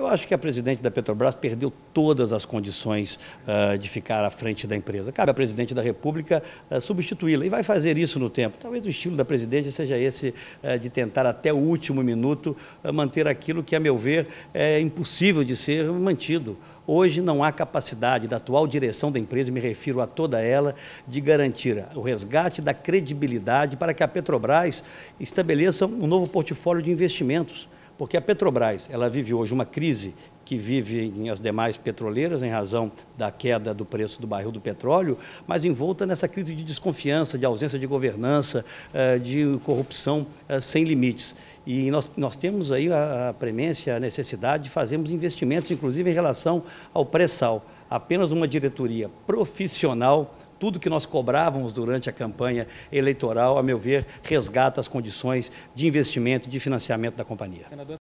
Eu acho que a presidente da Petrobras perdeu todas as condições de ficar à frente da empresa. Cabe à presidente da República substituí-la e vai fazer isso no tempo. Talvez o estilo da presidente seja esse de tentar até o último minuto manter aquilo que, a meu ver, é impossível de ser mantido. Hoje não há capacidade da atual direção da empresa, me refiro a toda ela, de garantir o resgate da credibilidade para que a Petrobras estabeleça um novo portfólio de investimentos. Porque a Petrobras, ela vive hoje uma crise que vivem as demais petroleiras em razão da queda do preço do barril do petróleo, mas envolta nessa crise de desconfiança, de ausência de governança, de corrupção sem limites. E nós temos aí a premência, a necessidade de fazermos investimentos, inclusive em relação ao pré-sal. Apenas uma diretoria profissional, tudo que nós cobrávamos durante a campanha eleitoral, a meu ver, resgata as condições de investimento e de financiamento da companhia.